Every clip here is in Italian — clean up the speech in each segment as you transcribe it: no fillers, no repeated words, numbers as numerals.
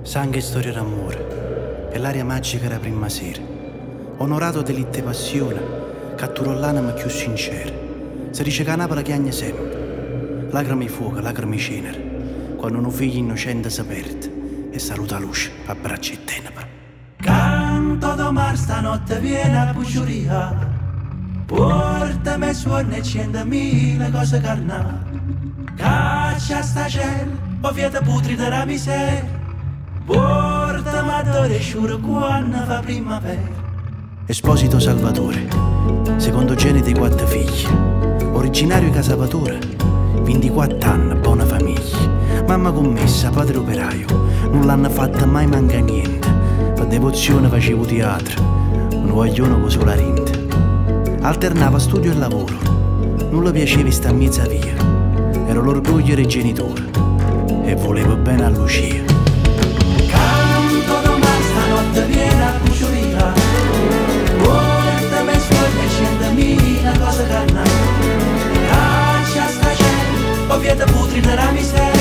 Sangue e storia d'amore, e l'aria magica era prima sera. Onorato delitte passione, catturò l'anima più sincera. Si dice che a Napoli chiagna sempre, lacrime di fuoco, lacrime di cenere, quando un figlio innocente si perde e saluta luce a braccia e tenebre. Canto do mar stanotte viene a bucciuria, portami suoni e 100.000 cose carnali. Caccia sta cielo, o fieta putri della miseria, portami a dove sciuro quando fa primavera. Esposito Salvatore, secondogenito di 4 figli, originario di Casavatore, 24 anni, buona famiglia. Mamma commessa, padre operaio, non l'hanno fatta mai manca niente. Per devozione facevo teatro, un guaglione con sola rinte. Alternava studio e lavoro, non le piaceva sta mezza via. Ero l'orgoglio dei genitori e volevo bene a Lucia. Canto do mar stanotte viene a bucciuria, portami suoni e 100.000 cose carnali. Caccia sta cielo, o fieta putri della miseria,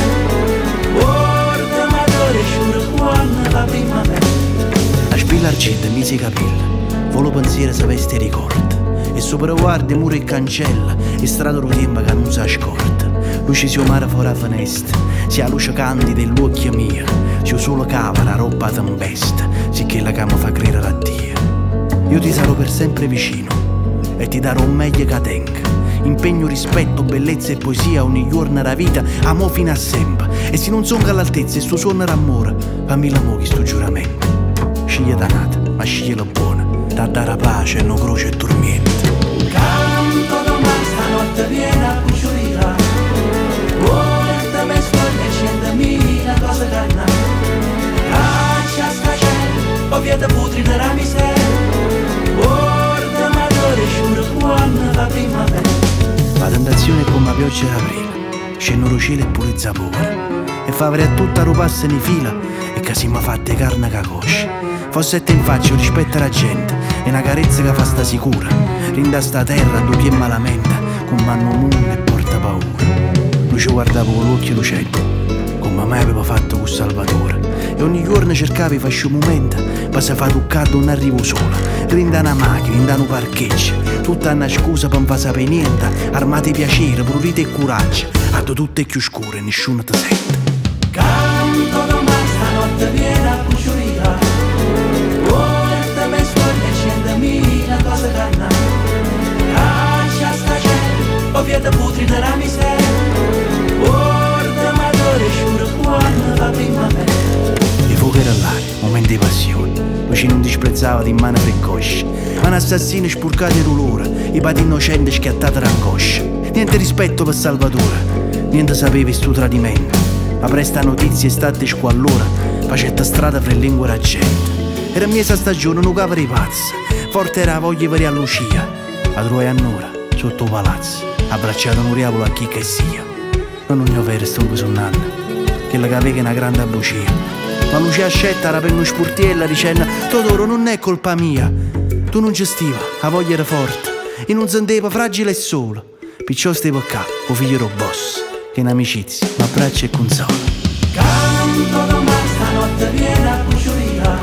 portami a dove sciuro quando fa primavera. La spilla argenta mise i capelli, volo pensiero si veste ricorda. E sopra guardia muro e cancella, e strada lo tempo che non si scorda. Luce si mare fuori a finestra, si ha luce candida e l'occhio mia. Si solo cava la roba tempesta, sicché la che mi fa credere a Dio. Io ti sarò per sempre vicino e ti darò un meglio che tenga. Impegno, rispetto, bellezza e poesia ogni giorno della vita, amo fino a sempre. E se non sono all'altezza e sto suono d'amore, fammi l'amore sto giuramento. Sceglie danata, ma sceglie la buona, da dare pace e non croce e tormento. Canto do mar stanotte viene a bucciuria, portami suoni e 100.000 cose carnali. Caccia sta cielo, o fieta putri della miseria, portami a dove sciuro quando fa primavera. La tentazione è come la pioggia d'aprile, scendono cielo e purezza pura, e fa vedere a tutta la passa in fila, e che si mi fatte carne che coscia. Fosse in faccia rispetto alla gente, e una carezza che fa sta sicura, rinda sta terra due piedi malamente, con mano mondo e porta paura. Lui ci guardava con l'occhio lucente, come mai aveva fatto con Salvatore, e ogni giorno cercava di fare un momento, ma se fa toccare non arrivo sola, rinda una macchina, rinda un parcheggio, tutta una scusa per non far sapere niente, armate piacere, prurite e coraggio, a tutte più scure, nessuno ti sente. Canto do mar stanotte viene a bucciuria, portami suoni e 100.000 cose carnali. Caccia sta cielo, o fieta putri della miseria, portami a dove sciuro quando fa primavera. Il fuoco era l'aria, momento di passione, lui non disprezzava di mano precoce, ma un assassino spurcato di dolore, i pati innocenti schiattati d'angoscia. Niente rispetto per Salvatore, niente sapeva sto tradimento, ma presta notizie e state squallora, facetta strada fra lingua e la gente. Era mesa stagione, non cava i pazzi, forte era la voglia di vedere a Lucia, a troia annora, sotto il palazzo, abbracciato un diavolo a chi che sia. Non ogni vera stonco sonnando, che la aveva una grande bugia. Ma Lucia scetta era per uno spurtiella dicendo: Totoro, non è colpa mia, tu non gestiva, la voglia era forte, e non senteva fragile e solo. Perciò stavo qua, o figlio del boss, che in amicizia, ma abbraccia e consola. Canto do mar stanotte viene a bucciuria,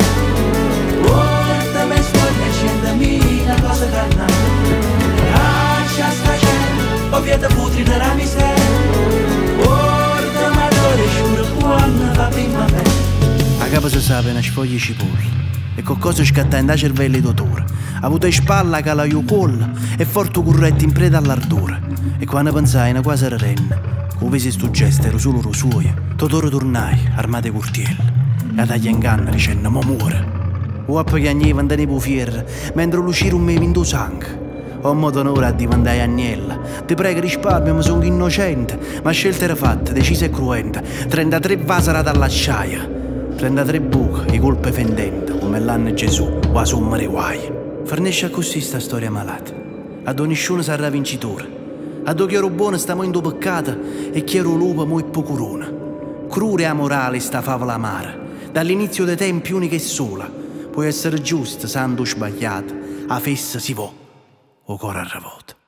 portami suoni e 100.000 cose carnali. Caccia sta cielo, o fieta putri della miseria, portami a dove sciuro quando fa primavera. A capo si sa una sfoglia cipolla, e qualcosa scatta in da cervello d'odore. Ha avuto in spalla che la colla e forte corretto in preda all'ardore. E quando pensai una quasi renna, come se sto gesto ero solo lo suo, Totoro tornai, armate curtielle, e ad agli inganni dicendo: mo muore. O a piagneva andare po' fier, mentre lucire un me vinto sangue. Ho modo un'ora a diventare agnella. Ti prego risparmio, mi sono innocente, ma scelta era fatta, decisa e cruenta. 33 vasara dall'acciaia, 33 buche, i colpe fendente, come l'anno Gesù, o a somma dei guai. Fornisce così sta storia malata. Ad ogni nessuno sarà vincitore. Ad chi ero buono stiamo in peccata, e chi ero lupo mo' è procurona. Crure a morale sta favola amara, dall'inizio dei tempi unica e sola. Può essere giusta, santo o sbagliata, a fessa si può, o cuore a ravoto.